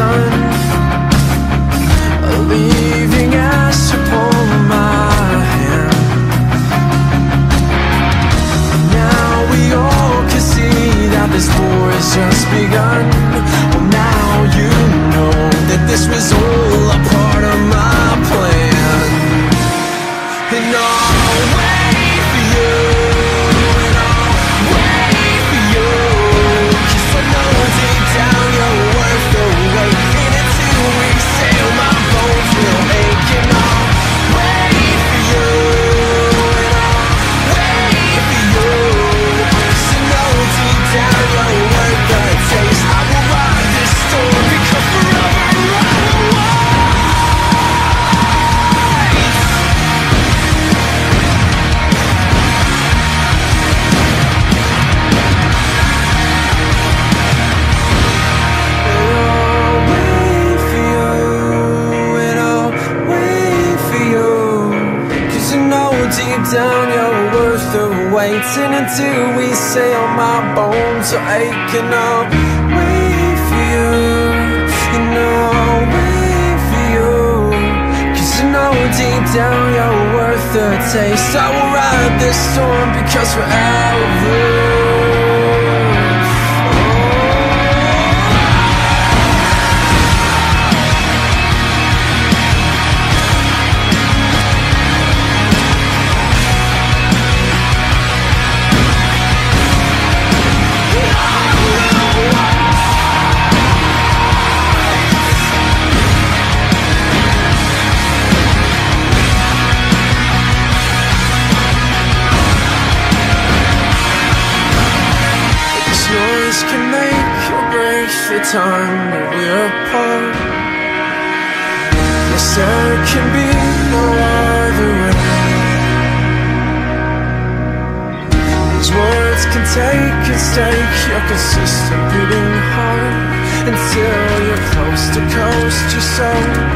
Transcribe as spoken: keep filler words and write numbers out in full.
begun, leaving as you pull my hand. Now we all can see that this war has just begun. Well, now you know that this was all a part of my plan. And I'll wait for you, and I'll wait for you, 'cause I know deep down you're worth the wait. And until we sail, my bones will ache. And I'll wait for you, and I'll wait for you, 'cause I know deep down you're worth the taste. I will ride this storm because forever I will wait. Deep down you're worth the wait. And until we sail, my bones are aching. I'll wait for you, and I'll wait for you, 'cause I know deep down you're worth the taste. I will ride this storm because forever. Can make or break the time that we're apart. Yes, there can be no other way. These words can take and stake your consistent beating heart until you're close to coast. You're so